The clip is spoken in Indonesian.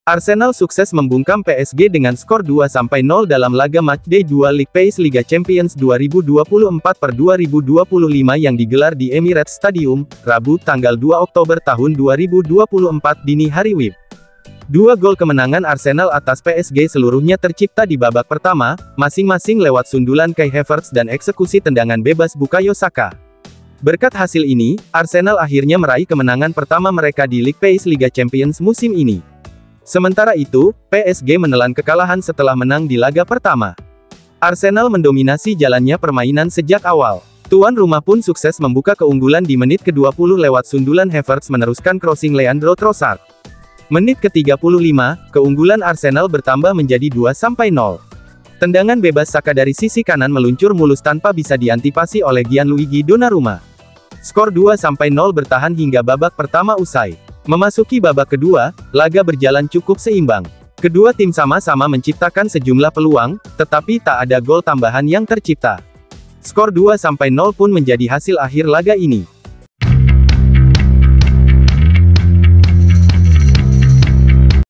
Arsenal sukses membungkam PSG dengan skor 2-0 dalam laga matchday 2 League Pace Liga Champions 2024/2025 yang digelar di Emirates Stadium, Rabu tanggal 2 Oktober tahun 2024 dini hari WIB. Dua gol kemenangan Arsenal atas PSG seluruhnya tercipta di babak pertama, masing-masing lewat sundulan Kai Havertz dan eksekusi tendangan bebas Bukayo Saka. Berkat hasil ini, Arsenal akhirnya meraih kemenangan pertama mereka di League Pace Liga Champions musim ini. Sementara itu, PSG menelan kekalahan setelah menang di laga pertama. Arsenal mendominasi jalannya permainan sejak awal. Tuan rumah pun sukses membuka keunggulan di menit ke-20 lewat sundulan Havertz meneruskan crossing Leandro Trossard. Menit ke-35, keunggulan Arsenal bertambah menjadi 2-0. Tendangan bebas Saka dari sisi kanan meluncur mulus tanpa bisa diantisipasi oleh Gianluigi Donnarumma. Skor 2-0 bertahan hingga babak pertama usai. Memasuki babak kedua, laga berjalan cukup seimbang. Kedua tim sama-sama menciptakan sejumlah peluang, tetapi tak ada gol tambahan yang tercipta. Skor 2-0 pun menjadi hasil akhir laga ini.